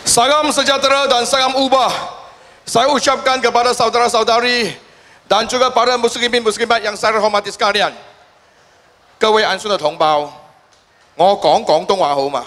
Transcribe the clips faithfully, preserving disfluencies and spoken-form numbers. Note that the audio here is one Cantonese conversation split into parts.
Salam sejahtera dan salam ubah. Saya ucapkan kepada saudara-saudari dan juga para muslimin muslimat yang saya hormati sekalian. 各位眼選嘅同胞，我講廣東話好嘛？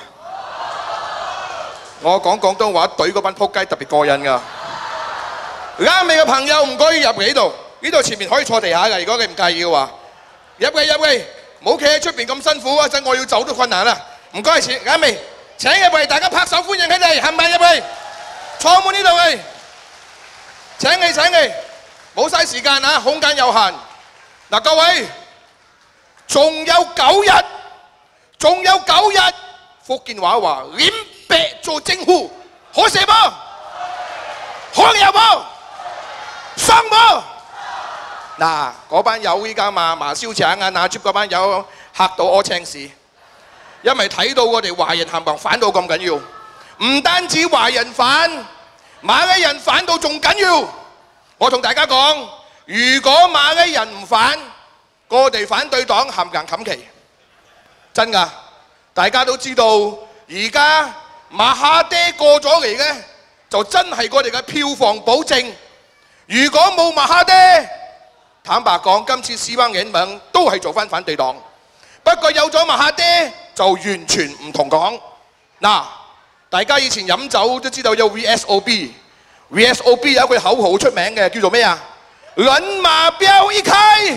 我講廣東話對嗰班仆街特別過癮㗎。啱你嘅朋友唔該入嚟呢度，呢度前面可以坐地下㗎。如果你唔介意嘅話，入嚟入嚟，唔好企喺出邊咁辛苦啊！陣我要走都困難啦。唔該，前啱未？請入嚟，大家拍手歡迎佢哋，係咪入嚟？坐滿呢度嚟，請你請你，冇嘥時間啊，空間有限。嗱，各位。 仲有九日，仲有九日，福建話話臉白做政府，可射噃，可有噃，上噃。嗱，嗰班友依家嘛麻燒腸啊，拿住嗰班友嚇到屙青屎，因為睇到我哋華人冚唪唥反到咁緊要，唔單止華人反，馬來人反到仲緊要。我同大家講，如果馬來人唔反， 我哋反對黨冚唪唥冚旗，真㗎！大家都知道，而家馬哈爹過咗嚟嘅，就真係我哋嘅票房保證。如果冇馬哈爹，坦白講，今次斯邦人民都係做翻反對黨。不過有咗馬哈爹，就完全唔同講。嗱，大家以前飲酒都知道有 V S O B，V S O B 有一句口號出名嘅，叫做咩啊？人馬標一開。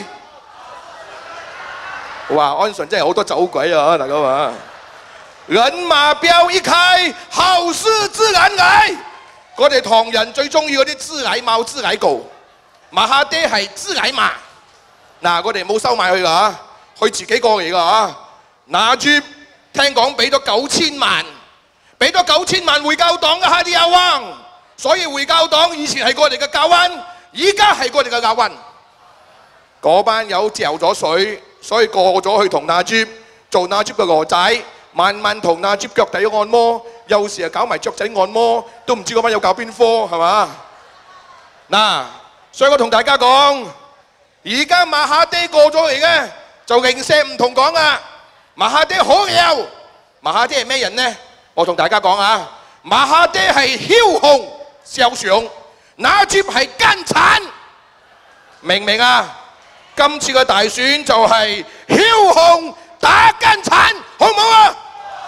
哇！安順真係好多走鬼啊！大家話，人馬標一開，好事自然來。我哋唐人最中意嗰啲自來貓、自來狗，馬哈爹係自來馬。嗱，我哋冇收買佢㗎嚇，佢自己過嚟㗎嚇。拿住聽講俾咗九千萬，俾咗九千萬回教黨嘅哈迪亞灣，所以回教黨以前係我哋嘅教灣，而家係我哋嘅教灣。嗰班友嚼咗水。 所以過咗去同納吉做納吉嘅羅仔，晚晚同納吉腳底按摩，有時又搞埋雀仔按摩，都唔知嗰班有搞邊科係嘛？嗱，所以我同大家講，而家馬哈爹過咗嚟嘅，就零舍唔同講啊！馬哈爹好有，馬哈爹係咩人呢？我同大家講啊，馬哈爹係梟雄肖想，納吉係奸產，明唔明啊？ 今次嘅大選就係梟雄打奸產，好唔好啊？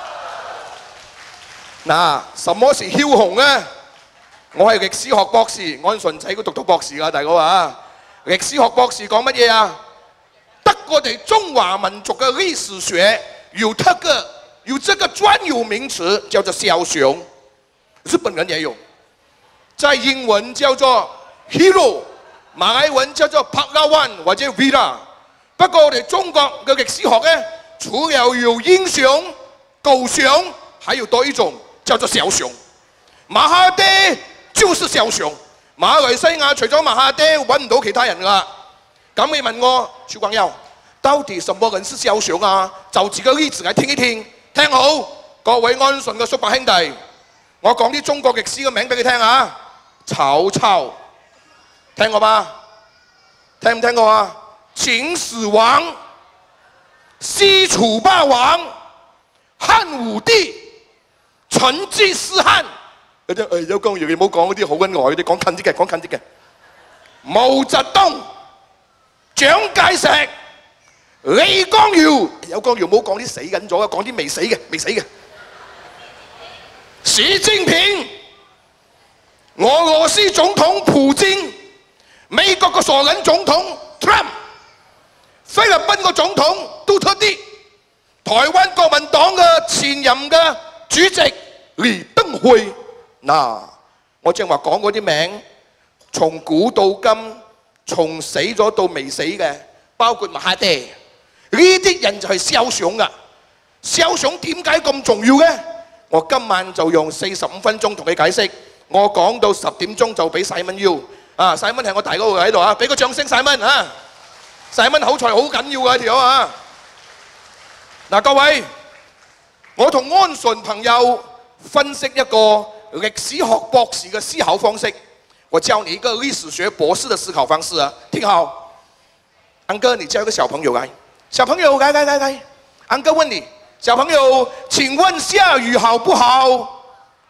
嗱，什麼是梟雄呢？我係歷史學博士，安順仔都讀到博士㗎，大哥啊！歷史學博士講乜嘢啊？得我哋中華民族嘅歷史學有這個有這個專有名詞叫做梟雄，日本人也有，在英文叫做 hero。 馬來文叫做 pahlawan 或者 Vira， 不過我哋中國嘅歷史學咧，除了有英雄、狗熊，還有多一種叫做梟雄。馬哈爹就是梟雄。馬來西亞除咗馬哈爹，揾唔到其他人㗎。咁你問我，徐光耀，到底什麼人是梟雄啊？就自己例子嚟聽一聽，聽好，各位安順嘅叔伯兄弟，我講啲中國歷史嘅名俾你聽啊！曹操。 聽過嗎？聽唔聽過啊？秦始皇、西楚霸王、漢武帝、成吉思汗。有啲誒有講完，你唔好講嗰啲好溫外嗰啲，講近啲嘅，講近啲嘅。毛澤東、蔣介石、李光耀，有光耀唔好講啲死緊咗，講啲未死嘅，未死嘅。習近平、俄羅斯總統普京。 美國個傻撚總統 Trump， 菲律賓個總統杜特地，台灣國民黨嘅前任嘅主席李登輝。嗱，我正話講嗰啲名，從古到今，從死咗到未死嘅，包括馬哈爹，呢啲人就係梟雄噶。梟雄點解咁重要嘅？我今晚就用四十五分鐘同你解釋。我講到十點鐘就俾細蚊腰。 啊！細蚊係我大嗰個喺度啊，俾個掌聲細蚊啊！細蚊口才好緊要㗎條友啊！嗱，各位，我同安順朋友分析一個歷史學博士嘅思考方式。我教你一個歷史學博士嘅思考方式啊！聽好，安哥，你教一個小朋友來，小朋友來來來來，安哥問你，小朋友，請問下雨好不好？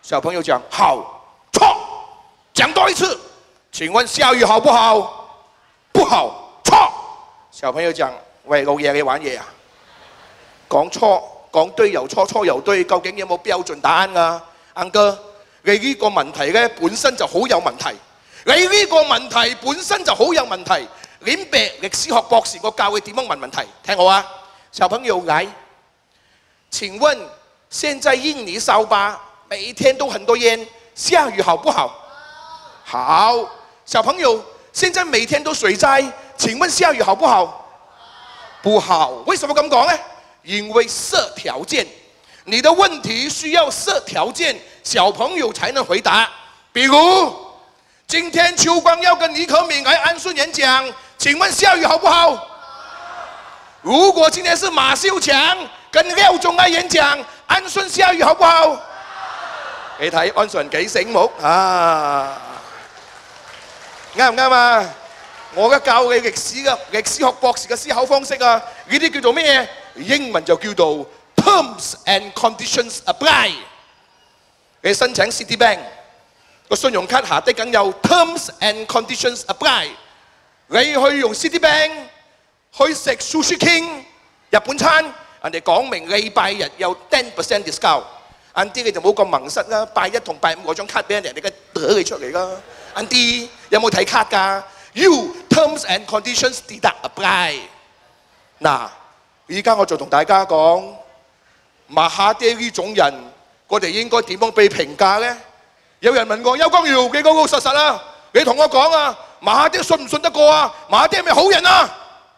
小朋友講好，錯，講多一次。請問下雨好不好？不好，錯。小朋友講：喂，老爺你玩嘢啊？講錯講對又錯，錯又對，究竟有冇標準答案啊？安哥，你呢個問題咧本身就好有問題，你呢個問題本身就好有問題。連白歷史學博士我教佢點樣問問題，聽好啊！小朋友來，請問現在印尼沙巴每一天都很多煙，下雨好不好？好。小朋友，現在每天都水災，請問下雨好不好？不好。為什麼咁講呢？因為設條件，你的問題需要設條件，小朋友才能回答。比如，今天邱光要跟尼可敏來安順演講，請問下雨好不好？如果今天是馬秀強跟廖仲愛演講，安順下雨好不好？你睇安順幾醒目啊！啱唔啱啊？我而家教你歷史嘅歷史學博士嘅思考方式啊！呢啲叫做咩？英文就叫做 terms and conditions apply。你申請 Citibank 個信用卡下低梗有 terms and conditions apply。你去用 Citibank 去食 Sushi King 日本餐，人哋講明禮拜日有 ten percent discount。晏啲你就冇咁盲塞啦，拜一同拜五嗰張卡俾人哋，你嘅攞你出嚟啦。晏啲有冇睇卡㗎 ？You terms and conditions did not apply。嗱，而家我就同大家講，馬哈爹呢種人，我哋應該點樣被評價咧？有人問我邱光耀，你老老實實啦，你同我講啊，馬哈爹信唔信得過啊？馬哈爹係咪好人啊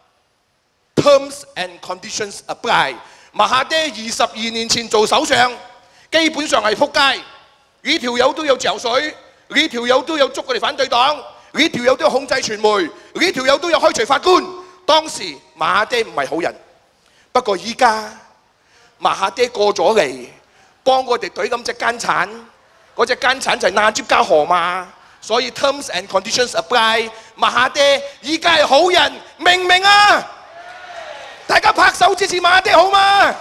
？Terms and conditions apply。馬哈爹二十二年前做首相。基本上係撲街，呢條友都有嚼水，呢條友都有捉佢哋反對黨，呢條友都有控制傳媒，呢條友都有開除法官。當時馬哈爹唔係好人，不過依家馬哈爹過咗嚟，幫我哋隊咁隻奸產，嗰隻奸產就係納吉加河馬，所以 terms and conditions apply。馬哈爹依家係好人，明唔明啊？大家拍手支持馬哈爹好嗎？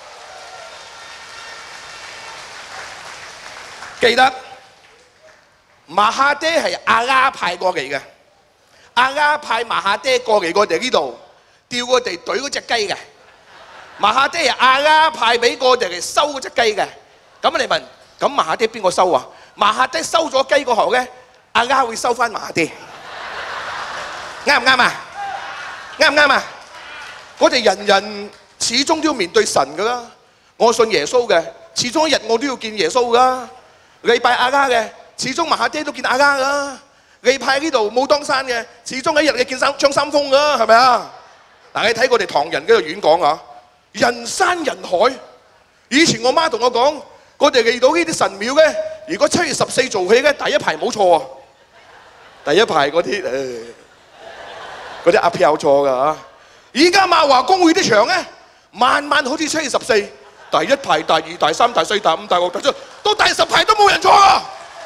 記得馬哈爹係阿拉派過嚟嘅，阿拉派馬哈爹過嚟我哋呢度，吊我哋隊嗰隻雞嘅。馬哈爹係阿拉派俾我哋嚟收嗰隻雞嘅。咁你問，咁馬哈爹邊個收啊？馬哈爹收咗雞過後咧，阿拉會收翻馬哈爹，啱唔啱啊？啱唔啱啊？我哋人人始終都要面對神噶啦。我信耶穌嘅，始終一日我都要見耶穌噶。你拜阿拉嘅，始終馬哈爹都見阿拉噶。你派呢度武當山嘅，始終一日你見張三豐噶，係咪啊？嗱，你睇我哋唐人嗰度演講啊，人山人海。以前我媽同我講，我哋嚟到呢啲神廟咧，如果七月十四做戲咧，第一排冇錯啊，第一排嗰啲誒嗰啲阿票有錯噶嚇。而家馬華公會啲場咧，晚晚好似七月十四。第一排、第二、第三、第四、第五、第六、第七，到第十排都冇人坐啊！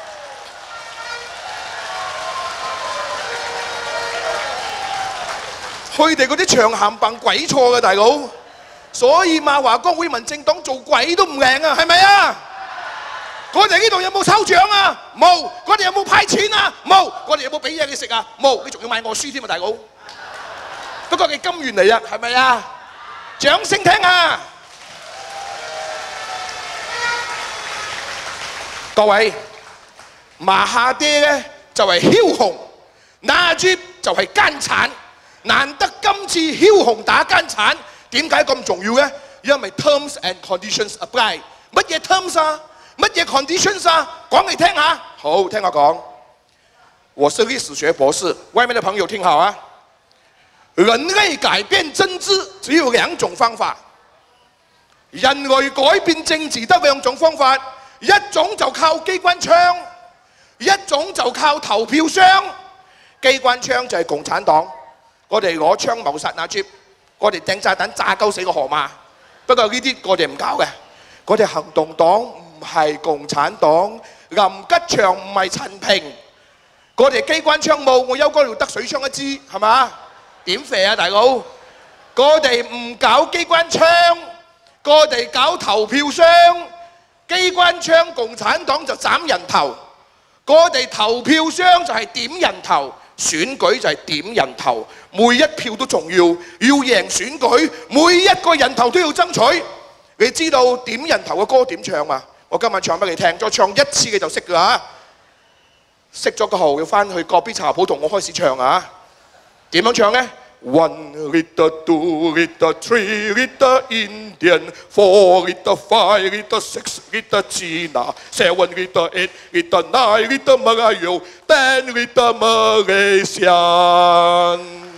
佢哋嗰啲場冚唪鬼錯嘅大佬，所以馬華江會民政黨做鬼都唔靚啊，係咪啊？我哋呢度有冇抽獎啊？冇。我哋有冇派錢啊？冇。我哋有冇俾嘢你食啊？冇。你仲要買我書添啊，大佬！不過你金元嚟啊，係咪啊？掌聲聽下！各位，馬哈爹咧就係梟雄，納吉就係奸產。難得今次梟雄打奸產，點解咁重要咧？因為 terms and conditions apply。乜嘢 terms 啊？乜嘢 conditions 啊？講嚟聽下。好，聽我講。我是歷史學博士，外面的朋友聽好啊。人類改變政治只有兩種方法，人類改變政治得兩種方法。一種就靠機關槍，一種就靠投票箱。機關槍就係共產黨，我哋攞槍謀殺納吉，我哋掟炸彈炸鳩死個河馬。不過呢啲我哋唔搞嘅，我哋行動黨唔係共產黨，林吉祥唔係陳平，我哋機關槍冇，我邱光耀得水槍一支，係嘛？點肥啊大佬？我哋唔搞機關槍，我哋搞投票箱。 機關槍共產黨就斬人頭，我哋投票箱就係點人頭，選舉就係點人頭，每一票都重要，要贏選舉，每一個人頭都要爭取。你知道點人頭嘅歌點唱嘛？我今晚唱俾你聽，再唱一次你就識㗎嚇。識咗個號要翻去個別茶鋪同我開始唱啊！點樣唱呢？ One liter, two liter, three liter Indian, four liter, five liter, six liter China, seven liter, eight liter, nine liter Melayu, ten liter Malaysian。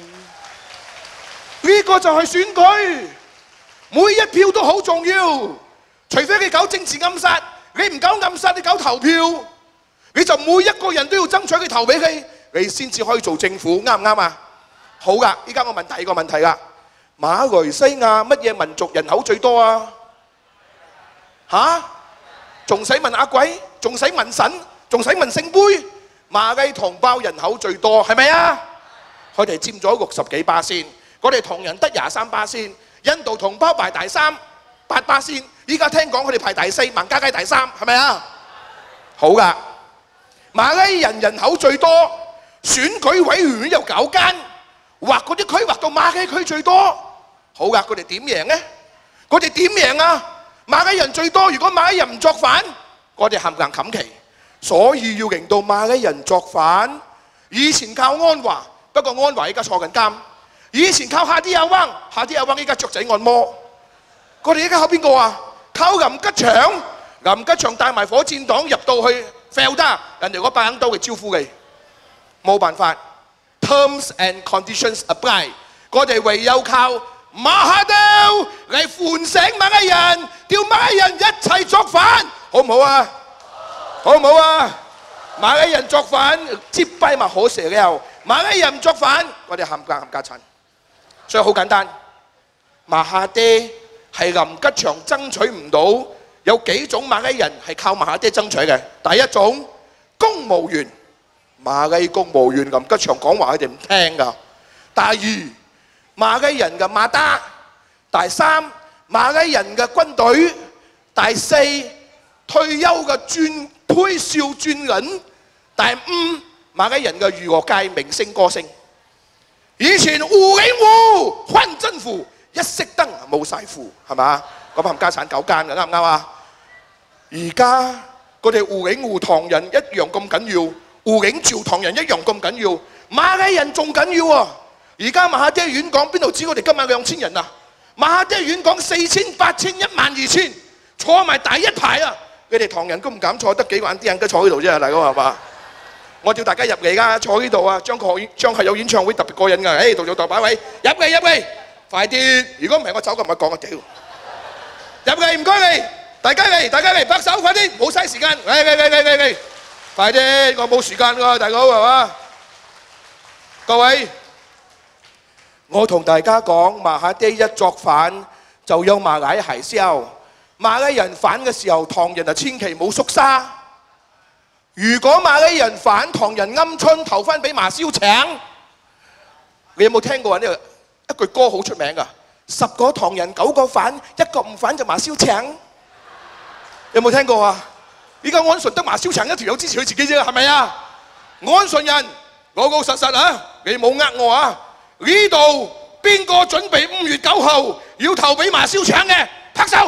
呢個就係選舉，每一票都好重要。除非你搞政治暗殺，你唔搞暗殺，你搞投票，你就每一個人都要爭取佢投俾你，你先至可以做政府，啱唔啱啊？好噶，依家我問第二個問題啦。馬來西亞乜嘢民族人口最多啊？嚇？仲使問阿鬼？仲使問神？仲使問聖杯？馬來同胞人口最多係咪啊？佢哋佔咗六十幾巴仙，我哋唐人得廿三巴仙。印度同胞排第三，八巴仙。依家聽講佢哋排第四，孟加拉第三，係咪啊？好噶，馬來人人口最多，選舉委員會有九間。劃嗰啲區劃到馬來區最多，好噶，佢哋點贏呢？佢哋點贏啊？馬來人最多，如果馬來人唔作反，我哋冚唪唥冚旗，所以要令到馬來人作反。以前靠安華，不過安華依家坐緊監。以前靠夏啲亞灣，夏啲亞灣依家雀仔按摩。我哋依家靠邊個啊？靠林吉祥，林吉祥帶埋火箭黨入到去 fail 得，人哋嗰把硬刀嚟招呼你，冇辦法。Terms and conditions apply， 我哋唯有靠馬哈迪嚟喚醒馬來人，叫馬來人一齊作反，好唔好啊？好唔好啊？馬來人作反，接跛咪可蛇了。馬來人唔作反，我哋冚家冚家產。所以好簡單，馬哈迪係林吉祥爭取唔到，有幾種馬來人係靠馬哈迪爭取嘅。第一種公務員。馬來公務員林吉祥講話佢哋唔聽㗎。第二，馬來人嘅馬達。第三，馬來人嘅軍隊。第四，退休嘅轉推少轉銀。第五，馬來人嘅娛樂界明星歌星。以前胡景湖、坤真湖一熄燈冇晒符，係嘛？嗰班冚家產九間嘅，啱唔啱啊？而家我哋胡景湖唐人一樣咁緊要。胡景照唐人一樣咁緊要，馬來人仲緊要喎。而家馬哈迪院講邊度知我哋今晚兩千人啊？馬哈迪院講四千、八千、一萬二千，坐埋第一排啊！你哋唐人都唔敢坐，得幾個人啲人都坐喺度啫，大哥係嘛？我叫大家入嚟㗎，坐呢度啊！張學張學友演唱會特別過癮㗎，誒，度做大把位，入嚟入嚟，快啲！如果唔係我走咁咪講啊屌！入嚟唔該你，大家嚟，大家嚟，拍手快啲，冇嘥時間，嚟嚟嚟嚟嚟嚟！快啲，我冇時間㗎，大佬係嘛？各位，我同大家講，馬哈迪一作反就有馬來海嘯。馬來人反嘅時候，唐人就千祈冇縮沙。如果馬來人反，唐人鵪鶉投翻俾馬燒請。你有冇聽過呢一句歌好出名㗎？十個唐人九個反，一個唔反就馬燒請。有冇聽過啊？依家安順得馬燒請一條友支持佢自己啫，係咪啊？安順人老老實實啊，你冇呃我啊！呢度邊個準備五月九號要投俾馬燒請嘅？拍手！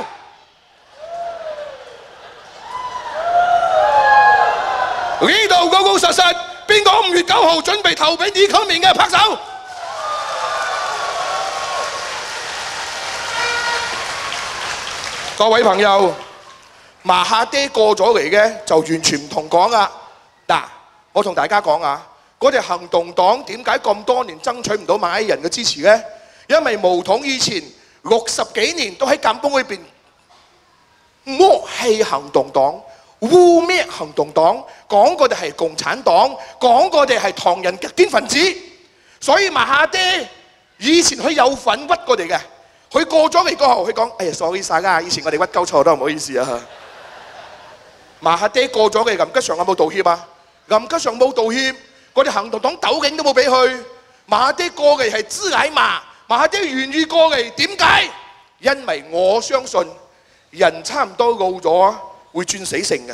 呢度老老實實邊個五月九號準備投俾李溝面嘅？拍手！各位朋友。馬哈迪過咗嚟嘅就完全唔同講啦。嗱，我同大家講啊，嗰隻行動黨點解咁多年爭取唔到馬來人嘅支持呢？因為巫統以前六十幾年都喺監崩裏邊惡氣行動黨、污蔑行動黨，講我哋係共產黨，講我哋係唐人極端分子。所以馬哈迪以前佢有份屈我哋嘅，佢過咗嚟過後，佢講：哎呀 sorry 晒啦，以前我哋屈鳩錯都唔好意思啊。馬哈迪過咗嘅，林吉祥有冇道歉啊？林吉祥冇道歉，我哋行動黨斗警都冇俾佢。馬哈迪過嚟係知奶麻，馬哈迪願意過嚟，點解？因為我相信人差唔多老咗， 會轉死性嘅。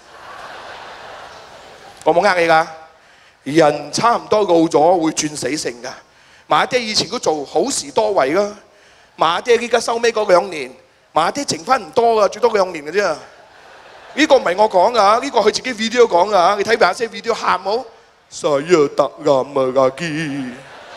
我冇呃你㗎，人差唔多老咗會轉死性㗎。馬爹以前都做好事多為啦，馬爹依家收尾嗰兩年，馬爹剩翻唔多㗎，最多兩年嘅啫。呢個唔係我講㗎，呢個佢自己 video 講㗎。你睇埋些 video 喊冇？saya tak lama lagi。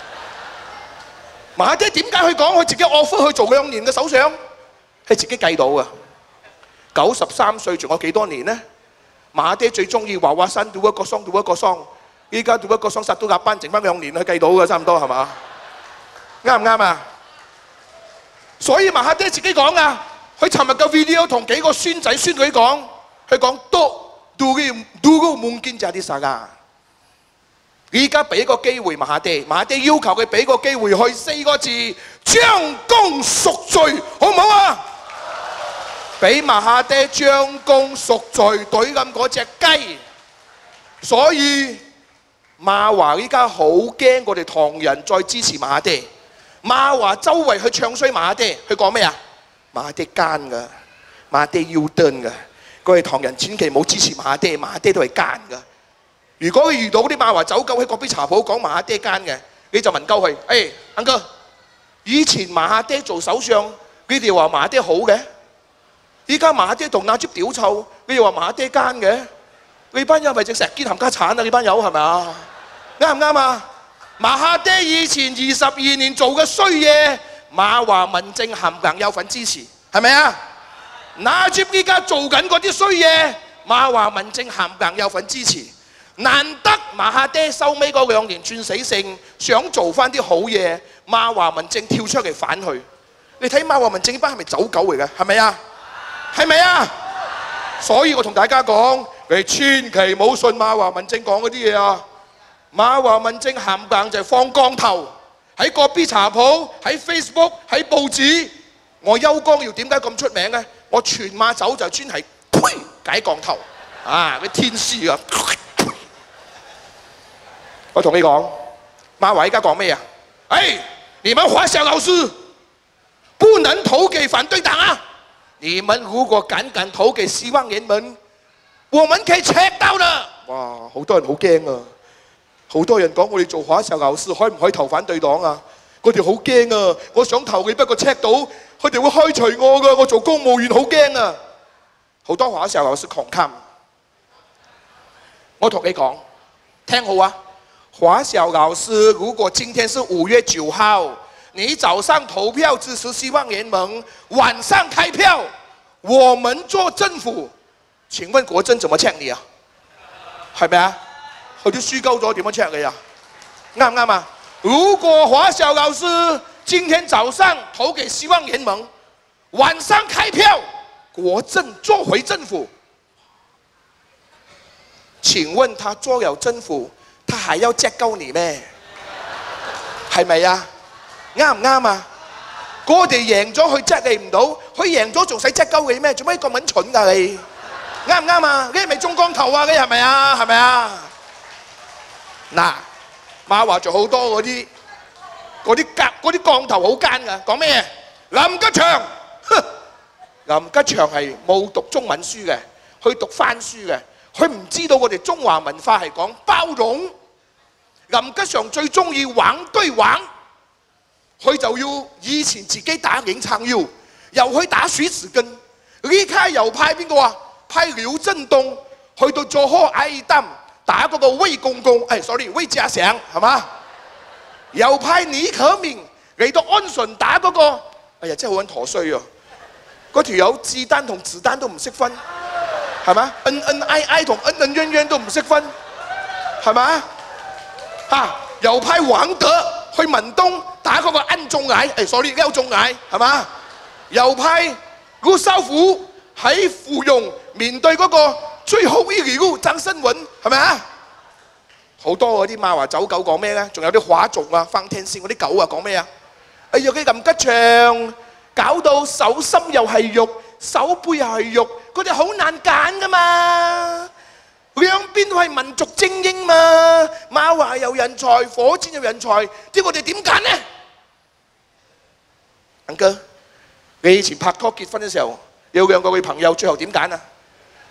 馬爹點解佢講佢自己 offer 去做兩年嘅首相？係自己計到㗎。九十三歲仲有幾多年呢？馬爹最中意話話山到一個桑到一個桑，依家到一個桑殺到鴨班，剩翻兩年佢計到㗎，差唔多係嘛？啱唔啱啊？所以馬哈爹自己講啊，佢尋日嘅 video 同幾個孫仔孫女講，佢講都都嘅都個夢見就係啲啥㗎。而家俾個機會馬哈爹，馬哈爹要求佢俾個機會去四個字：將功贖罪，好唔好啊？俾馬哈爹將功贖罪，懟咁嗰隻雞。所以馬華依家好驚我哋唐人再支持馬哈爹。馬華周圍去唱衰馬哈爹，佢講咩啊？馬哈爹奸㗎，馬哈爹腰墩㗎。我哋唐人千祈唔好支持馬哈爹，馬哈爹都係奸㗎。如果佢遇到啲馬華走狗喺嗰邊茶鋪講馬哈爹奸嘅，你就問鳩佢：誒，阿哥，以前馬哈爹做首相，你哋話馬哈爹好嘅，依家馬哈爹同阿叔屌臭，你哋話馬哈爹奸嘅，你班友咪隻石堅冚家產啊！你班友係咪啊？啱唔啱啊？馬哈爹以前二十二年做嘅衰嘢，馬華民政冚唪唥有份支持，係咪啊？阿叔依家做緊嗰啲衰嘢，馬華民政冚唪唥有份支持。難得馬哈爹收尾嗰兩年轉死性，想做翻啲好嘢，馬華民政跳出嚟反佢。你睇馬華民政呢班係咪走狗嚟嘅？係咪啊？係咪啊？所以我同大家講，你千祈唔好信馬華民政講嗰啲嘢啊！馬華民政冚唪唥就係放光頭，喺個 B 茶鋪，喺 Facebook，喺報紙。我邱光耀點解咁出名呢？我全馬走就專係解降頭啊！啲天師啊！我同你講，馬華依家講咩啊？哎，你們華小老師不能投給反對黨啊！你們如果敢敢投給希望聯盟，我們可以 check 到的。哇！好多人好驚啊！好多人講我哋做華小老師可唔可以投反對黨啊？我哋好驚啊！我想投你，不過 check 到佢哋會開除我㗎。我做公務員好驚啊！好多華小老師狂冚。我同你講，聽好啊！華小老師，如果今天是五月九號，你早上投票支持希望聯盟，晚上開票，我們做政府，請問國政怎麼 check 你啊？係咪啊？佢都輸鳩咗，點樣 check 你啊？啱唔啱啊？如果華小老師今天早上投給希望聯盟，晚上開票，國政做回政府，請問他做了政府，他還要隻鳩你咩？係咪啊？啱唔啱啊？我哋贏咗佢隻你唔到，佢贏咗仲使隻鳩你咩？做咩咁撚蠢㗎你？啱唔啱啊？你係咪中光頭啊？你係咪啊？係咪啊？嗱，馬華做好多嗰啲嗰啲夾嗰啲降頭好奸㗎，講咩？林吉祥，林吉祥係冇讀中文書嘅，去讀翻書嘅。佢唔知道我哋中華文化係講包容。林吉祥最中意玩對玩，佢就要以前自己打影撐腰，又去打鼠匙根。呢家又派邊個啊？派廖振東去到做開艾擔打嗰個魏公公，誒 sorry 魏家祥係嘛？又派倪可敏嚟到安順打嗰個，哎呀真係好撚陀衰啊！嗰條友子彈同子彈都唔識分。係咪？恩恩愛愛同恩恩怨怨都唔識分，係咪？嚇！又派王德去文東打嗰個恩仲矮，誒 sorry 邱仲矮，係嘛？又派盧少虎喺芙蓉面對嗰個最後一條張新雲，係咪啊？好多嗰啲馬華走狗講咩咧？仲有啲畫族啊、放天線嗰啲狗啊講咩啊？哎呀，佢林吉祥搞到手心又係肉，手背又係肉。佢哋好難揀噶嘛，兩邊都係民族精英嘛，馬華有人才，火箭有人才，啲我哋點揀呢？阿哥，你以前拍拖結婚嘅時候，有兩個女朋友，最後點揀啊？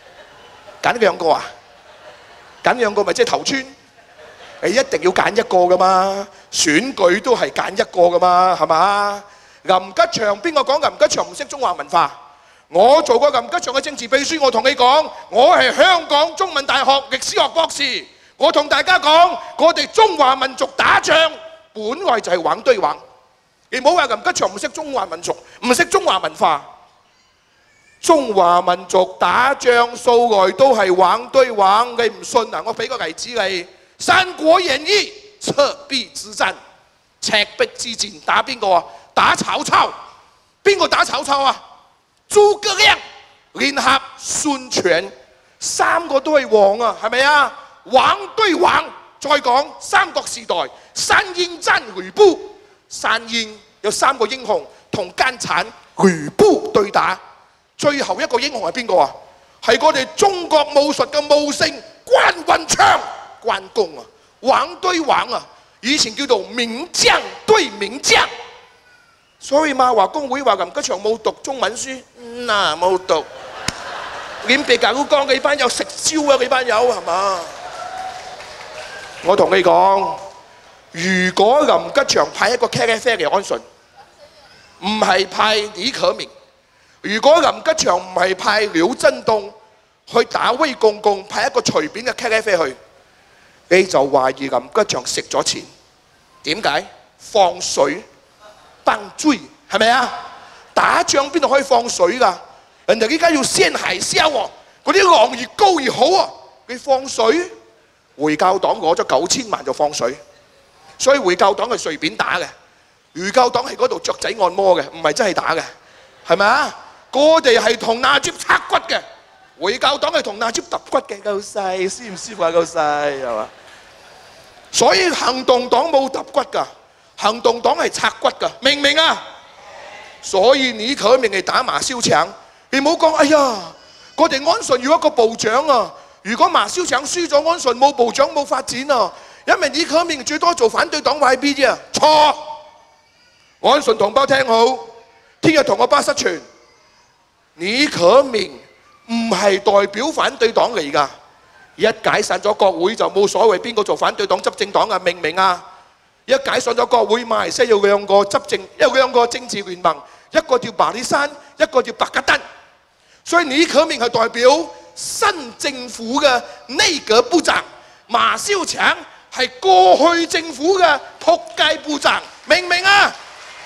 揀兩個啊？揀兩個咪即係投村？你一定要揀一個噶嘛，選舉都係揀一個噶嘛，係嘛？林吉祥邊個講林吉祥唔識中華文化？我做過林吉祥嘅政治秘書，我同你講，我係香港中文大學歷史學博士。我同大家講，我哋中華民族打仗本來就係橫對橫。你唔好話林吉祥唔識中華民族，唔識中華文化。中華民族打仗素來都係橫對橫，你唔信啊？我俾個例子你，《三國演義》赤壁之戰，赤壁之戰打邊個啊？打曹操。邊個打曹操啊？諸葛亮聯合孫權，三個都係王啊，係咪啊？橫對橫。再講三國時代，三英戰呂布，三英有三個英雄同奸產呂布對打。最後一個英雄係邊個啊？係我哋中國武術嘅武聖關雲長，關公啊！橫對橫啊！以前叫做名將對名將。所以馬華公會話林吉祥冇讀中文書，嗯啊冇讀。連別教講你班友食蕉啊！你班友係嘛？我同你講，如果林吉祥派一個茄喱啡嚟安順，唔係派李可明。如果林吉祥唔係派廖振東去打威公公，派一個隨便嘅茄喱啡去，你就懷疑林吉祥食咗錢。點解？放水崩追係咪啊？打仗邊度可以放水㗎？人哋依家要鮮海鮮喎，嗰啲浪越高越好啊！你放水，回教黨攞咗九千萬就放水，所以回教黨係隨便打嘅。回教黨係嗰度雀仔按摩嘅，唔係真係打嘅，係咪啊？我哋係同納吉拆骨嘅，回教黨係同納吉揼骨嘅，夠細，舒唔舒服啊？夠細係嘛？所以行動黨冇揼骨㗎，行動黨係拆骨㗎，明唔明啊？所以李可明係打馬蕭強，你唔好講，哎呀，我哋安順要一個部長啊！如果馬蕭強輸咗，安順冇部長冇發展啊！因為李可明最多做反對黨 Y B 啫，錯！安順同胞聽好，聽日同我巴室傳。李可明唔係代表反對黨嚟㗎，一解散咗國會就冇所謂邊個做反對黨執政黨啊，明唔明啊？一解散咗國會，馬來西亞有兩個執政，有兩個政治聯盟，一個叫巴里山，一個叫白格登，所以李可明係代表新政府嘅內閣部長，馬蕭強係過去政府嘅仆街部長，明唔明啊？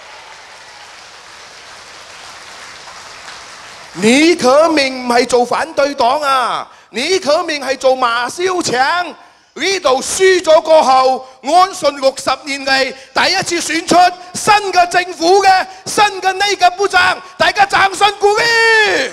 李可明唔係做反對黨啊，李可明係做馬蕭強。呢度輸咗過後，安順六十年嚟第一次選出新嘅政府嘅新嘅內閣部長，大家掌聲鼓勵。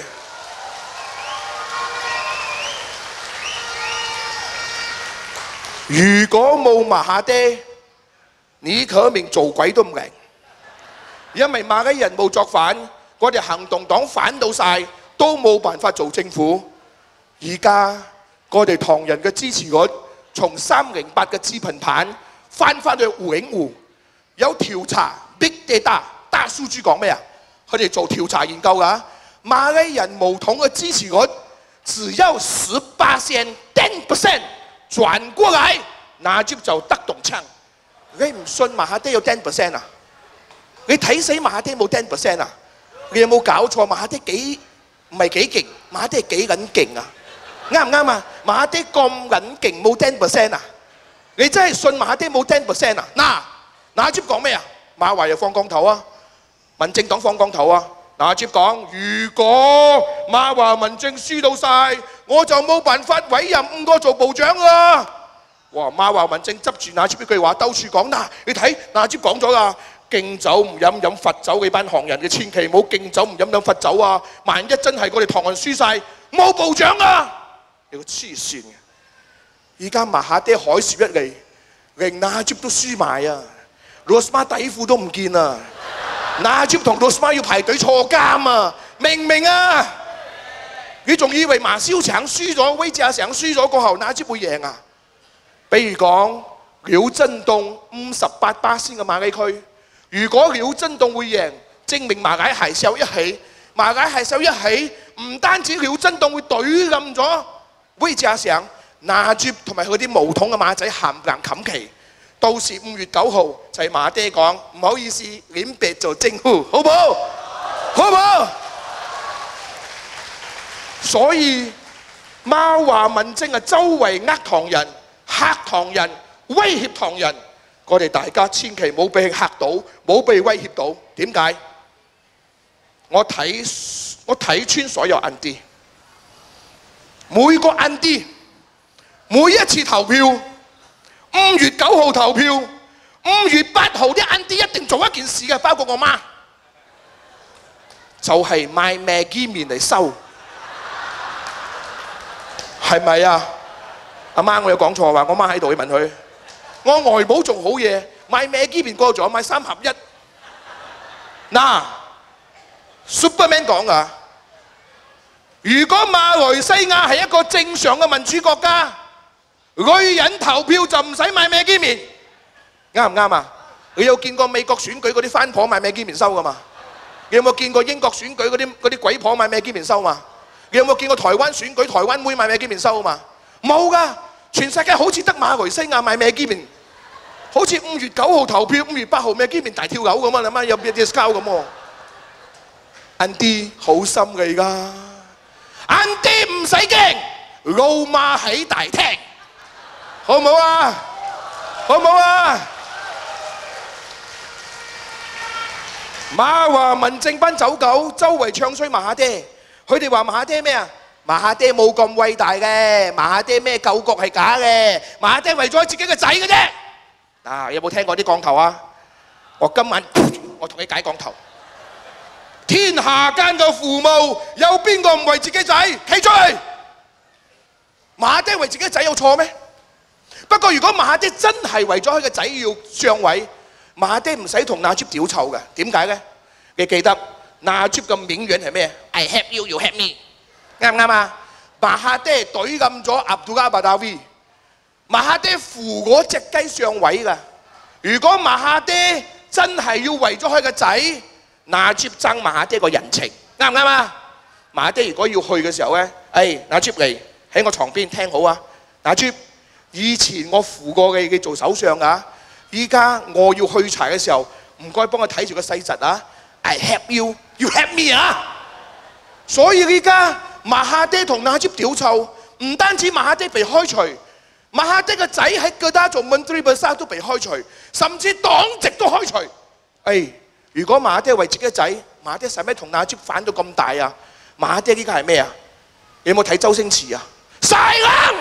如果冇馬哈爹，李可明做鬼都唔贏，因為馬來人冇作反。我哋行動黨反到晒，都冇辦法做政府。而家我哋唐人嘅支持率從三零八嘅支頻盤翻翻去五零五，有調查 Big Data 大數據講咩啊？佢哋做調查研究㗎，馬來人巫統嘅支持率只有十八線 ten percent， 轉過來納吉就得動槍。你唔信馬哈爹有 ten percent 啊？你睇死馬哈爹冇 ten percent 啊？你有冇搞錯？馬哈爹幾唔係幾勁？馬哈爹幾撚勁啊？啱唔啱啊？馬哈爹咁撚勁冇 ten percent 啊？你真係信馬哈爹冇 ten percent 啊？嗱，納吉講咩啊？馬華又放光頭啊，民政黨放光頭啊。納吉講：如果馬華民政輸到晒，我就冇辦法委任五個做部長啦。哇！馬華民政執住納吉一句話，兜處講嗱，你睇納吉講咗啦。敬酒唔飲飲罰酒，你班唐人嘅千祈唔好敬酒唔飲飲罰酒啊！萬一真係我哋唐人輸晒，冇部長啊！你個黐線嘅！而家馬哈爹海嘯一嚟，連納吉都輸埋啊！羅斯瑪底褲都唔見啊！納吉同羅斯瑪要排隊坐監啊！明唔明啊？你仲以為馬蕭強輸咗，威志亞成輸咗過後，納吉會贏啊？比如講廖振東五十八巴仙嘅馬來區。如果廖振東會贏，證明馬來海嘯一起，馬來海嘯一起，唔單止廖振東會懟冧咗威加想拿住同埋佢啲毛筒嘅馬仔冚唪唥冚旗，到時五月九號就係馬爹講唔好意思，臉別做政府，好唔好？好唔好？所以馬華民政啊，周圍呃唐人、嚇唐人、威脅唐人，我哋大家千祈冇被嚇到，冇被威脅到。點解？我睇我睇穿所有 Auntie， 每個 Auntie， 每一次投票，五月九號投票，五月八號啲 Auntie 一定做一件事嘅，包括我媽，就係買Maggi麵嚟收。係咪啊？阿媽，我有講錯話，我媽喺度，你問佢。我外母仲好嘢，買Maggi麵過咗，買三合一。嗱 ，Superman 講噶，如果馬來西亞係一個正常嘅民主國家，女人投票就唔使買Maggi麵，啱唔啱啊？你有見過美國選舉嗰啲番婆買Maggi麵收噶嘛？你有冇見過英國選舉嗰啲嗰啲鬼婆買Maggi麵收嘛？你有冇見過台灣選舉台灣妹買Maggi麵收啊嘛？冇噶，全世界好似得馬來西亞買Maggi麵，好似五月九號投票，五月八號Maggi麵大跳樓咁啊！你媽有啲 discount 咁喎。Auntie 好心嘅而家 ，Auntie 唔使驚，老媽喺大廳，好唔好啊？好唔好啊？馬華民政班走狗，周圍唱衰馬哈爹。佢哋話馬哈爹咩啊？馬哈爹冇咁偉大嘅，馬哈爹咩救國係假嘅，馬哈爹為咗自己嘅仔嘅啫。嗱，有冇聽過啲降頭啊？我今晚我同你解降頭。天下間嘅父母有邊個唔為自己仔？企出嚟！馬哈爹為自己仔有錯咩？不過如果馬哈爹真係為咗佢個仔要上位，馬哈爹唔使同納吉屌臭嘅。點解咧？你記得？納吉嘅名言係咩 ？I help you, you help me， 啱唔啱啊？馬哈爹懟冧咗阿杜加巴達威，馬哈爹扶嗰隻雞上位㗎。如果馬哈爹真係要為咗佢個仔，納吉爭馬哈爹個人情，啱唔啱啊？馬哈爹如果要去嘅時候咧，誒納吉嚟喺我床邊聽好啊，納吉，以前我扶過你，你做首相㗎，依家我要去柴嘅時候，唔該幫我睇住個細侄啊。I help you, you help me 啊！所以依家馬哈爹同納吉屌臭，唔單止馬哈爹被開除，馬哈爹個仔喺嗰度做 Menteri Besar都被開除，甚至黨籍都開除。誒，如果馬哈爹為自己仔，馬哈爹使咩同納吉反到咁大啊？馬哈爹依家係咩啊？你有冇睇周星馳啊？晒冷，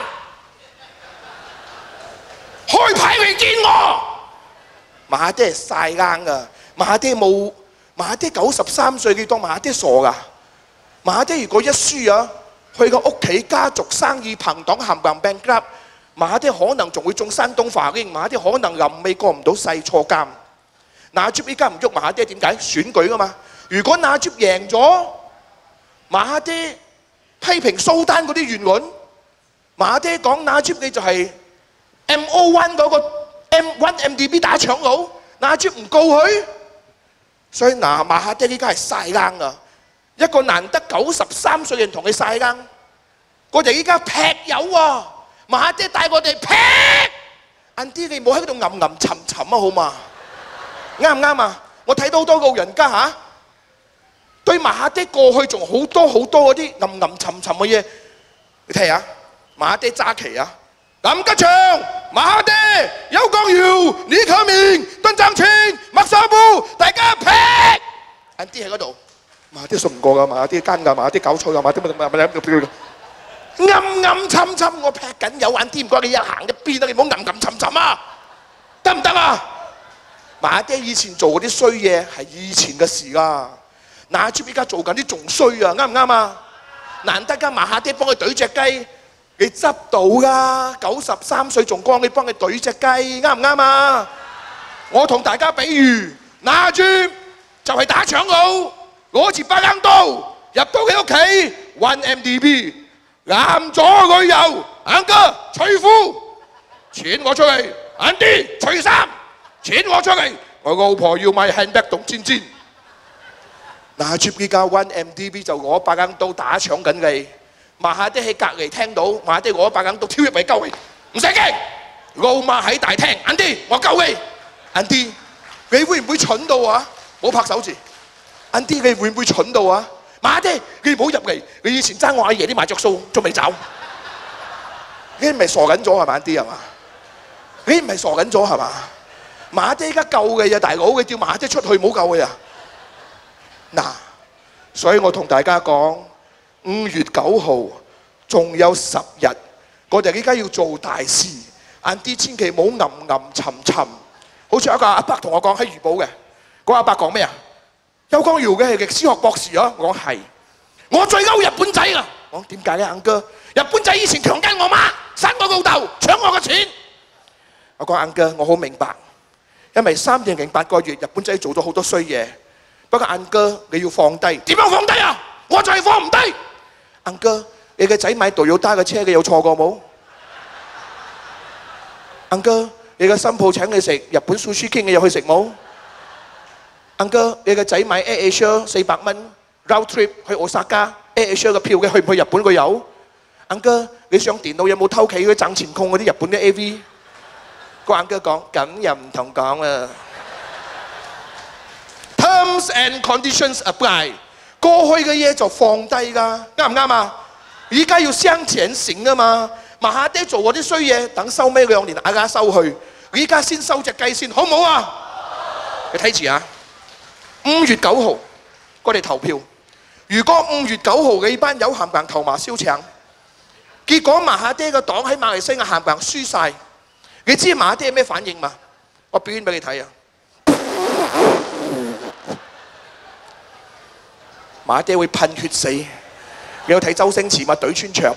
開牌嚟見我。馬哈爹係晒冷㗎，馬哈爹冇。馬哈爹九十三歲，你當馬哈爹傻㗎？馬哈爹如果一輸啊，佢個屋企家族生意朋黨冚唪唥 bankrupt， 馬哈爹可能仲會中山東法英，馬哈爹可能臨尾過唔到世坐監。納吉依家唔喐馬哈爹，點解？選舉㗎嘛。如果納吉贏咗，馬哈爹批評蘇丹嗰啲言論，馬哈爹講納吉你就係 M O 一 嗰個 M 一 M D B 打搶佬，納吉唔告佢。所以嗱，馬哈爹依家係晒硬啊！一個難得九十三歲人同佢晒硬，我哋依家劈友喎！馬哈爹帶我哋劈 ，Auntie 你唔好喺度吟吟沉沉啊，好嘛？啱唔啱啊？我睇到好多老人家嚇，對馬哈爹過去仲好多好多嗰啲吟吟沉沉嘅嘢，你睇下馬哈爹揸旗啊！林吉祥、馬哈爹、邱光耀、李克明、敦增川、麥沙布，大家劈 ，Auntie 喺嗰度，馬哈爹信唔過㗎，馬哈爹奸㗎，馬哈爹搞錯㗎，馬哈爹乜乜乜乜乜，暗暗沉沉，我劈緊有 Auntie 唔該你一行一邊啊，你唔好暗暗沉沉啊，得唔得啊？馬哈爹以前做嗰啲衰嘢係以前嘅事㗎，納吉依家做緊啲仲衰啊，啱唔啱啊？難得㗎馬哈爹幫佢懟隻雞。你執到㗎，九十三歲仲光你幫佢懟隻雞，啱唔啱啊？我同大家比喻，納吉就係打搶佬，攞住把冷刀入到佢屋企，揾 M D B， 攬咗女友，硬哥除褲，錢我出嚟 ，Auntie 除衫，錢我出嚟，我老婆要買 handbag 同尖尖。納吉依家揾 M D B 就攞把冷刀打搶緊你。 馬哈迪喺隔離聽到，馬哈迪攞一把鈪刀跳入嚟救佢，唔使驚。奧馬喺大廳 ，Andy 我救你 ，Andy 你會唔會蠢到啊？冇拍手字 ，Andy 你會唔會蠢到啊？馬哈迪你唔好入嚟，你以前爭我阿爺啲麻雀數仲未走，你唔係傻緊咗係嘛 ？Andy 係嘛？你唔係傻緊咗係嘛？馬哈迪而家救嘅呀，大佬你叫馬哈迪出去唔好救佢啊！嗱，所以我同大家講。五月九號仲有十日，我哋依家要做大事，晏啲千祈唔好吟吟沉沉。好似有一個阿伯同我講喺魚寶嘅，嗰阿伯講咩啊？邱光耀嘅係歷史學博士啊！我講係，我最嬲日本仔啊！我講點解咧，硬哥？日本仔以前強姦我媽，殺我老豆，搶我嘅錢。我講硬哥，我好明白，因為三年零八個月，日本仔做咗好多衰嘢。不過硬哥你要放低，點樣放低啊？我就係放唔低。硬哥，你嘅仔買Toyota嘅車，你有錯過冇？硬哥，你嘅新抱請你食日本 sushi king，你有去食冇？硬哥，你嘅仔買 Air Asia 四百蚊 round trip 去Osaka Air Asia 嘅票嘅，去唔去日本佢有？硬哥，你上電腦有冇偷企嗰啲掙錢控嗰啲日本嘅 A V？ 個硬哥講，咁又唔同講啦。Terms and conditions apply。過去嘅嘢就放低㗎，啱唔啱啊？而家要向前行啊嘛！馬哈迪做嗰啲衰嘢，等收尾兩年大家收去，而家先收隻雞先，好唔好啊？你睇住啊！五月九號，我哋投票。如果五月九號嘅呢班友冚唪唥投馬燒腸，結果馬哈迪個黨喺馬來西亞冚唪唥輸晒，你知馬哈迪係咩反應嘛？我表演俾你睇啊！馬哈迪會噴血死，你有睇周星馳嘛？對穿牆。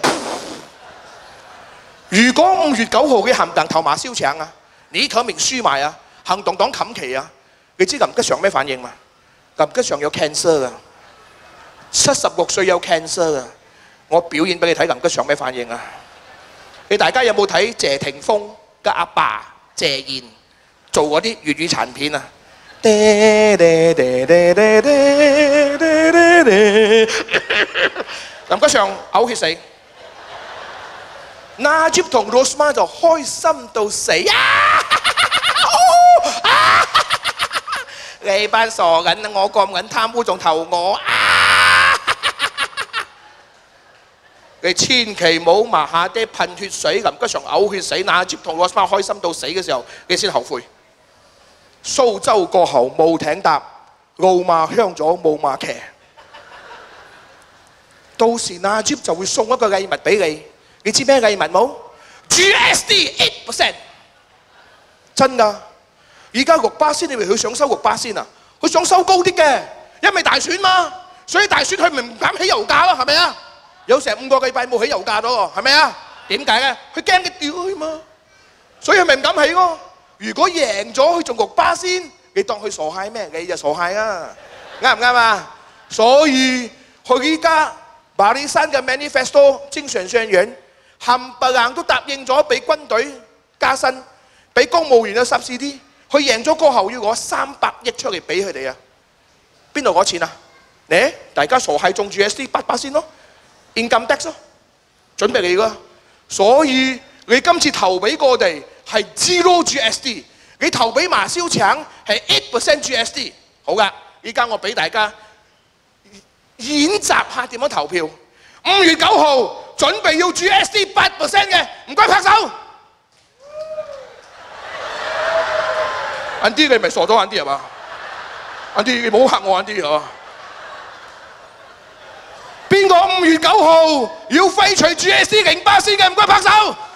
如果五月九號嘅冚唪唥投馬燒腸啊，李可明輸埋啊，行動黨冚旗啊，你知林吉祥咩反應嘛？林吉祥有 cancer 啊，七十六歲有 cancer 啊！我表演俾你睇林吉祥咩反應啊！你大家有冇睇謝霆鋒嘅阿爸謝賢做嗰啲粵語殘片啊？林吉祥嘔血死，納吉同 Rosma 就開心到死啊！你班傻緊，我咁緊貪污仲投我啊！你千祈唔好馬哈迪噴血水，林吉祥嘔血死，納吉同 Rosma 開心到死嘅時候，你先後悔。蘇州過後冇艇搭，奧馬香咗冇馬騎。到時納吉就會送一個禮物俾你，你知咩禮物冇 ？G S D eight percent， 真㗎！而家六巴仙，你以為佢想收六巴仙啊？佢想收高啲嘅，因為大選嘛，所以大選佢咪唔敢起油價咯，係咪啊？有成五個禮拜冇起油價咗喎，係咪啊？點解咧？佢驚你掉去嘛，所以佢咪唔敢起咯。如果贏咗佢仲六巴仙，你當佢傻閪咩？你就傻閪啊！啱唔啱啊？所以佢依家馬里山嘅 manifesto 精神上樣，冚唪唥都答應咗俾軍隊加薪，俾公務員嘅 subsidy。佢贏咗過後要攞三百億出嚟俾佢哋啊！邊度攞錢啊？你大家傻閪中 G S D 八巴仙咯 ，income tax 咯，準備嚟㗎。所以你今次投俾我哋係 zero G S D， 你投俾馬燒腸係 eight percent G S D。好㗎，依家我俾大家演習下點樣投票。五月九號準備要 G S D 八 percent 嘅，唔該拍手。Andy 你咪傻咗 Andy 係嘛 ？Andy 你唔好嚇我 Andy 係嘛？邊個五月九號要廢除 G S D 零巴仙嘅？唔該拍手。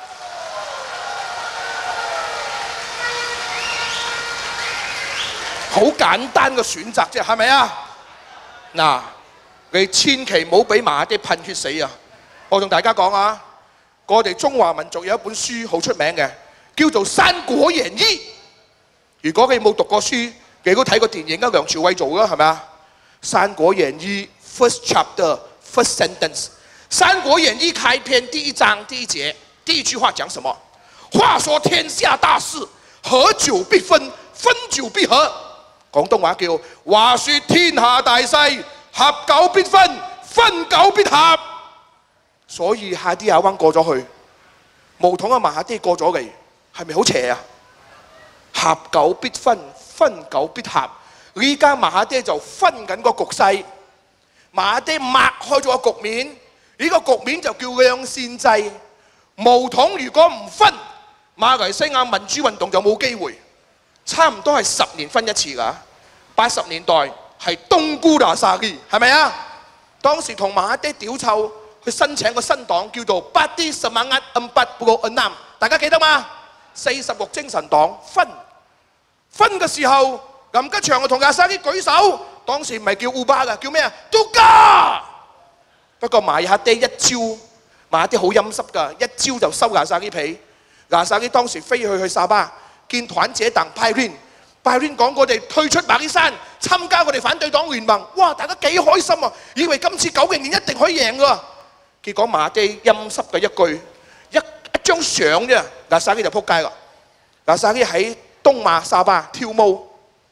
好簡單嘅選擇啫，係咪啊？嗱，你千祈唔好俾馬哈迪噴血死啊！我同大家講啊，我哋中華民族有一本書好出名嘅，叫做《三國演義》。如果你冇讀過書，你都睇過電影啊，梁朝偉做㗎係咪啊？《三國演義》first chapter first sentence，《三國演義》開篇第一章第一節，第一句話講什麼？話說天下大事，合久必分，分久必合。廣東話叫話說天下大勢，合久必分，分久必合。 所以哈迪亞灣過咗去，巫統嘅馬哈迪過咗嚟，係咪好邪啊？合久必分，分久必合。呢家馬哈迪就分緊個局勢，馬哈迪擘開咗個局面，呢、這個局面就叫兩線制。巫統如果唔分，馬來西亞民主運動就冇機會。差唔多係十年分一次㗎。八十年代係東姑拿沙基，係咪啊？當時同馬哈迪屌臭，去申請個新黨叫做巴啲十萬壓暗八個暗南，大家記得嗎？四十六精神黨分分嘅時候，林吉祥就同亞沙基舉手，當時唔係叫烏巴㗎，叫咩啊？都加。不過馬哈迪一招，馬哈迪好陰濕㗎，一招就收亞沙基皮。亞沙基當時飛去去沙巴，見團結黨派亂，派亂講我哋退出馬里山，參加我哋反對黨聯盟。哇！大家幾開心啊，以為今次九零年一定可以贏㗎。結果馬哈迪陰濕嘅一句，一一張相啫，亞沙基就撲街啦。亞沙基喺東馬沙巴跳舞，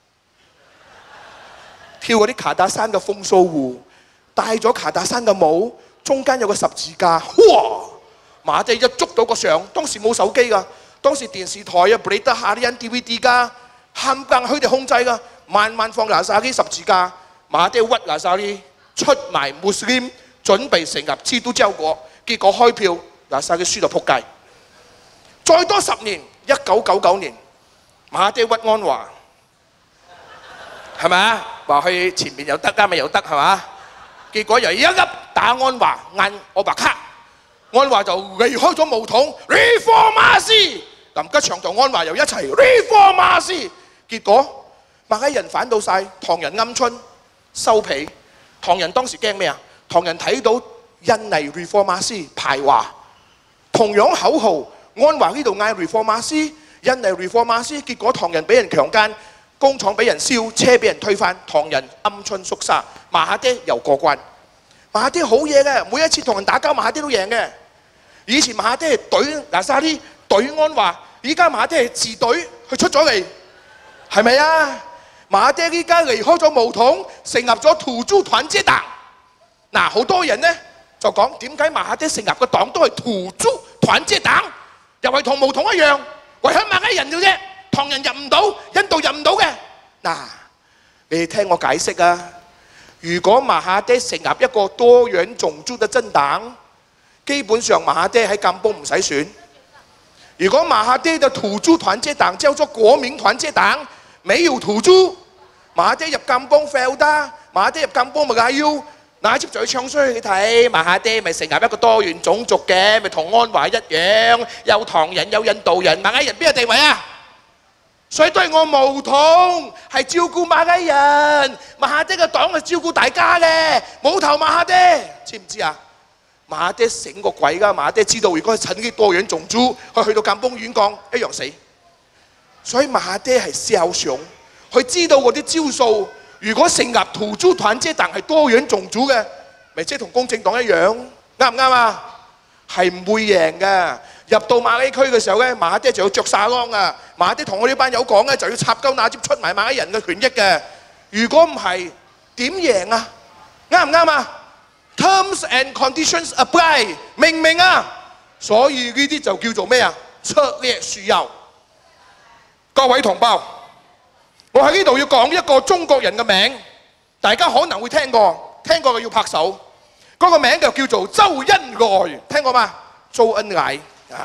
跳嗰啲卡達山嘅風騷舞，戴咗卡達山嘅帽，中間有個十字架，哇！馬哈迪一捉到個相，當時冇手機㗎，當時電視台啊，唔理得下啲人 D V D 㗎，冚唪唥佢哋控制㗎，慢慢放亞沙基十字架，馬哈迪屈亞沙基出埋穆斯林，準備成立基督教國，結果開票，亞沙基輸到撲街。再多十年，一九九九年，馬哈迪屈安華，係咪啊？話去前面又得，加咪又得，係嘛？結果又一粒打安華，硬我白卡。安華就離開咗巫統 ，Reformasi， 林吉祥同安華又一齊 Reformasi， 結果馬來人反到晒，唐人鵪鶉收皮。唐人當時驚咩啊？唐人睇到印尼 Reformasi 排華，同樣口號，安華呢度嗌 Reformasi， 印尼 Reformasi， 結果唐人俾人強姦，工廠俾人燒，車俾人推翻，唐人鵪鶉縮沙，馬哈迪又過關。馬哈迪好嘢嘅，每一次同人打交，馬哈迪都贏嘅。以前馬哈迪係隊亞沙基隊安華，依家馬哈迪係自隊，佢出咗嚟，係咪啊？馬哈迪依家離開咗巫統，成立咗土著團結黨。嗱，好多人呢就講點解馬哈迪成立個黨都係土著團結黨，又係同巫統一樣，為響馬來人嘅啫，唐人入唔到，印度入唔到嘅。嗱，你哋聽我解釋啊！如果馬哈迪成立一個多元種族嘅政黨，基本上馬哈迪喺甘榜唔使選。如果馬哈迪嘅土著團結黨叫做國民團結黨，沒有土著，馬哈迪入甘榜 fail 得，馬哈迪入甘榜咪係要，嗱接就去唱衰你睇，馬哈迪咪成立一個多元種族嘅，咪同安華一樣，有唐人有印度人，馬來人邊個地位啊？所以都係我巫統，係照顧馬來人，馬哈迪嘅黨係照顧大家嘅，冇投馬哈迪，知唔知啊？馬哈迪醒個鬼㗎，馬哈迪知道如果佢趁啲多元種族，佢去到甘榜演講一樣死。所以馬哈迪係肖想，佢知道嗰啲招數，如果成立土著團結黨係多元種族嘅，咪即係同公正黨一樣，啱唔啱啊？係唔會贏㗎。入到馬來區嘅時候咧，馬哈迪就要着沙啷啊！馬哈迪同我呢班友講咧，就要插鳩那接出埋馬來人嘅權益嘅。如果唔係，點贏啊？啱唔啱啊 ？Terms and conditions apply， 明唔明啊？所以呢啲就叫做咩啊？策略需要。各位同胞，我喺呢度要講一個中國人嘅名，大家可能會聽過，聽過嘅要拍手。嗰個名就叫做周恩來，聽過嗎？周恩來。啊！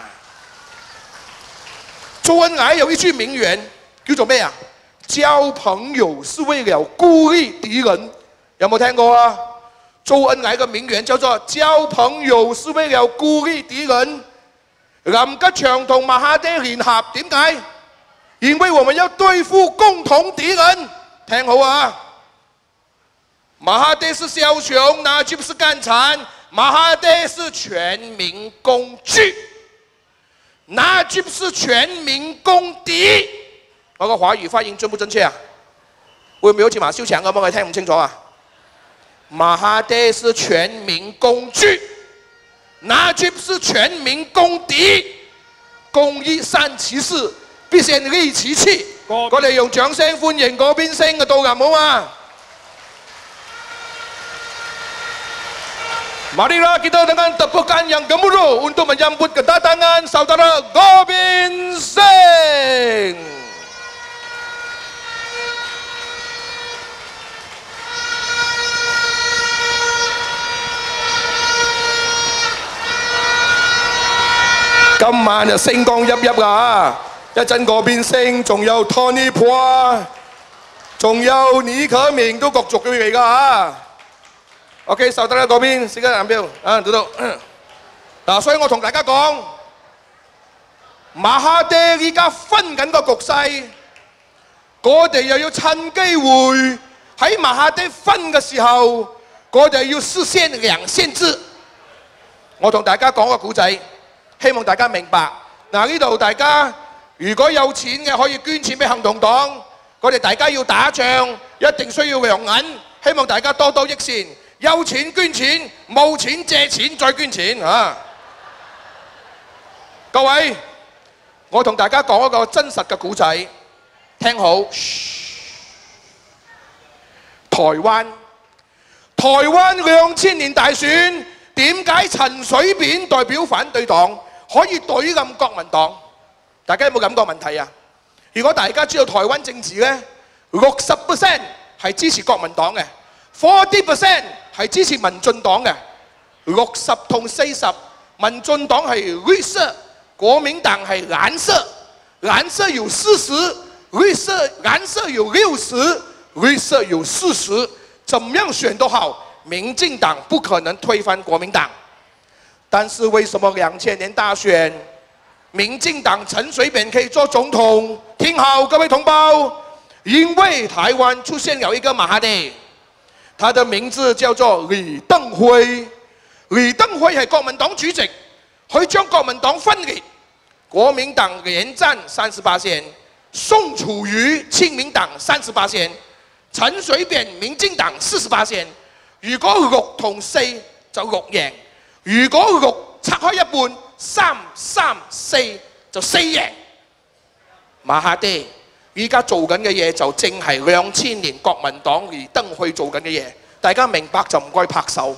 周恩來有一句名言叫做咩啊？交朋友是為了孤立敵人，有冇聽過啊？周恩來嘅名言叫做交朋友是為了孤立敵人。林吉祥同馬哈迪聯合，點解？因為我們要對付共同敵人。聽好啊！馬哈迪是梟雄，那就不是幹殘。馬哈迪是全民工具。那就不是全民公敵。我個華語發音準不準確啊？會唔會好似馬少強咁樣？我聽唔清楚啊？馬哈迪是全民工具，那就不是全民公敵。公益善其事，必先利其器。我哋用掌聲歡迎嗰邊聲嘅導覽好嘛？ Marilah kita dengan tepukan yang gemuruh untuk menyambut kedatangan saudara Gobind Singh.今晚就星光熠熠啊！一陣嗰邊星，仲有 Tony Phua， 仲有倪可明都角逐佢嚟㗎嚇。OK， 受得啦嗰邊，時間眼標啊，到到嗱，所以我同大家講，馬哈迪而家分緊個局勢，我哋又要趁機會喺馬哈迪分嘅時候，我哋要實現兩線制。我同大家講個故仔。希望大家明白。嗱，呢度大家如果有錢嘅可以捐錢俾行動黨，我哋大家要打仗，一定需要洋銀，希望大家多多益善，有錢捐錢，冇錢借錢再捐錢啊！各位，我同大家講一個真實嘅故仔，聽好。台灣，台灣兩千年大選，點解陳水扁代表反對黨？可以對冧國民黨，大家有冇感覺問題啊？如果大家知道台灣政治呢，六十 percent 係支持國民黨嘅 ，forty percent 係支持民進黨嘅，六十同四十，民進黨係綠色，國民黨係藍色，藍色有四十，綠色藍色有六十，綠色有四十，怎麼樣選都好，民進黨不可能推翻國民黨。但是為什麼兩千年大選，民進黨陳水扁可以做總統？聽好，各位同胞，因為台灣出現了一個馬哈迪，他的名字叫做李登輝。李登輝係國民黨主席，佢將國民黨分裂，國民黨連戰三十八線，宋楚瑜親民黨三十八線，陳水扁民進黨四十八線。如果六同四就六贏。如果六拆開一半，三三四就四贏。馬哈迪而家做緊嘅嘢就正係兩千年國民黨而登去做緊嘅嘢，大家明白就唔該拍手。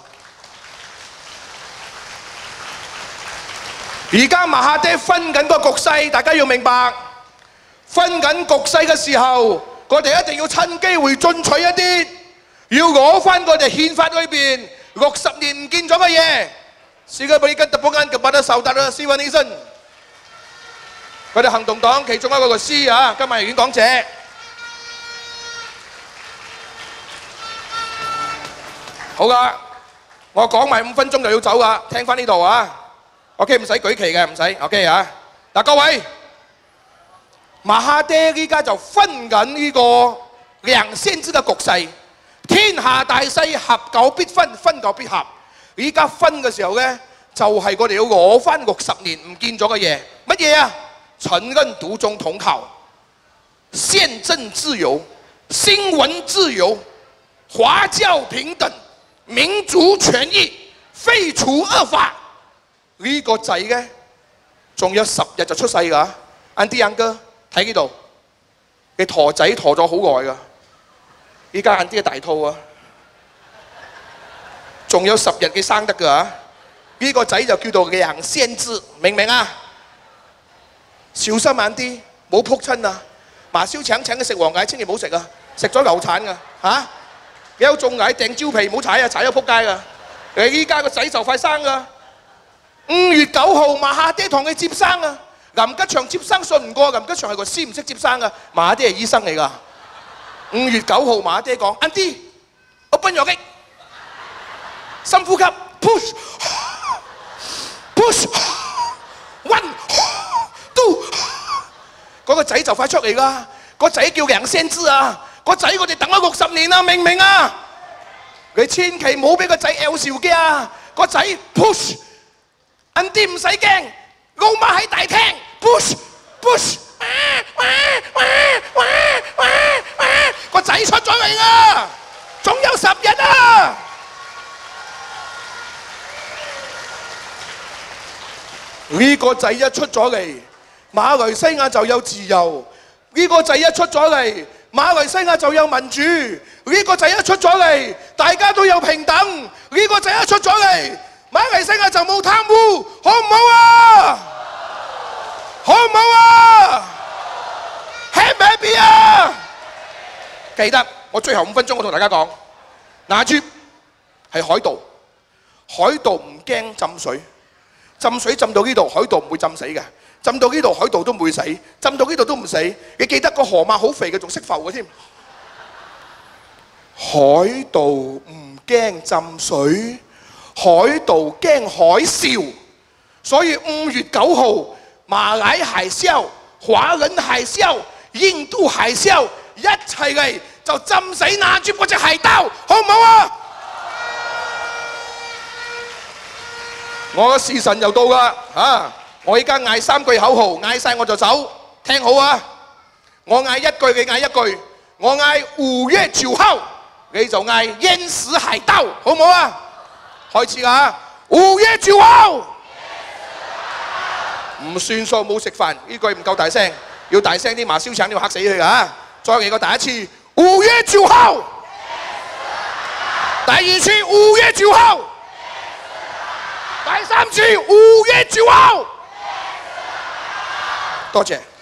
而家馬哈迪分緊個局勢，大家要明白，分緊局勢嘅時候，我哋一定要趁機會進取一啲，要攞翻我哋憲法裏邊六十年唔見咗嘅嘢。Sige berikan tepukan kepada saudara Siwan Nixon， 佢哋行動黨其中一個律師啊，今日演講者。好噶，我講埋五分鐘就要走噶，聽翻呢度啊。OK， 唔使舉旗嘅，唔使。OK 啊，嗱各位，馬哈迪依家就分緊呢個兩線之嘅局勢，天下大勢合久必分，分久必合。而家分嘅時候呢，就係我哋要攞翻六十年唔見咗嘅嘢，乜嘢啊？承認獨中統考、憲政自由、新聞自由、華教平等、民族權益、廢除惡法。呢個仔呢，仲有十日就出世㗎。Auntie Uncle睇呢度，你陀仔陀咗好耐㗎，依家 Auntie 大肚啊！仲有十日嘅生得㗎嚇，呢個仔就叫做兩線制，明唔明啊？小心眼啲，冇撲親啊！麻燒腸請你食黃蟻，千祈唔好食啊！食咗流產㗎嚇！有中蟻掟蕉皮，唔好踩啊！踩咗撲街㗎！你依家個仔就快生㗎，五月九號馬哈迪同佢接生啊！林吉祥接生信唔過，林吉祥係個師唔識接生㗎，馬哈迪係醫生嚟㗎。五月九號馬哈迪講 ，Auntie open your leg。深呼吸 ，push push one two， 嗰個仔就快出嚟啦！個仔叫兩線制啊！個仔我哋等咗六十年啦，明唔明啊？你千祈唔好俾個仔 L 兆嘅啊！個仔 push， Auntie唔使驚，老媽喺大廳 push push， 個仔出咗嚟啦，仲有十日啊！呢個仔一出咗嚟，馬來西亞就有自由；呢個仔一出咗嚟， 馬來西亞就有民主。呢個仔一出咗嚟，大家都有平等。呢個仔一出咗嚟，馬來西亞就冇貪污，好唔好啊？好唔好啊 ？Happy 唔 happy 啊？記得我最後五分鐘，我同大家講，拿住係海盜，海盜唔驚浸水，浸水浸到呢度，海盜唔會浸死嘅。浸到呢度，海盜都唔會死；浸到呢度都唔死。你記得個河馬好肥嘅，仲識浮嘅添。海盜唔驚浸水，海盜驚海嘯。所以五月九號馬來海嘯、華人海嘯、印度海嘯一齊嚟就浸死拿住嗰隻海盜，好唔好啊？我嘅時辰又到啦嚇！我而家嗌三句口號，嗌晒我就走，聽好啊！我嗌一句，你嗌一句。我嗌五月九號，你就嗌淹死海盜，好唔好啊？開始啦！五月九號，唔算數冇食飯，呢句唔夠大聲，要大聲啲，麻燒橙要嚇死佢啊！再嚟個第一次，五月九號，第二次五月九號，第三次五月九號。多謝。